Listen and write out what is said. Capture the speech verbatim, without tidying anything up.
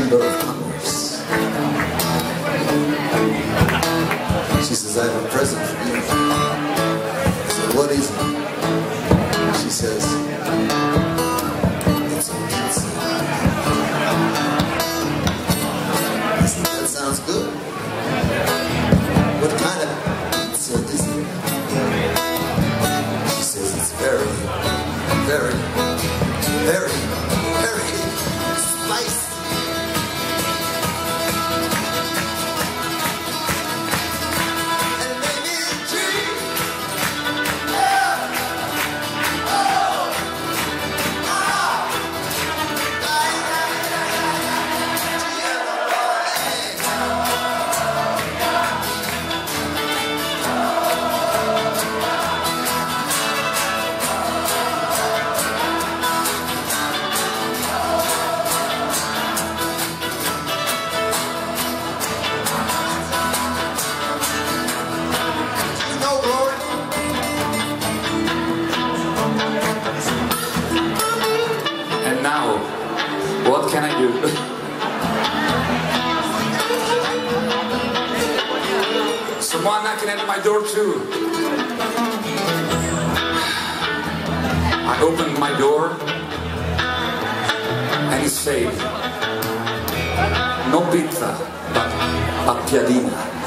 Chamber of Commerce. She says, I have a present for you. I said, what is it? She says, it's a pizza. I said, that sounds good. What kind of pizza is it? She says, it's very, very, very, very spicy. What can I do? Someone knocking at my door too. I opened my door and he said, no pizza, but a piadina.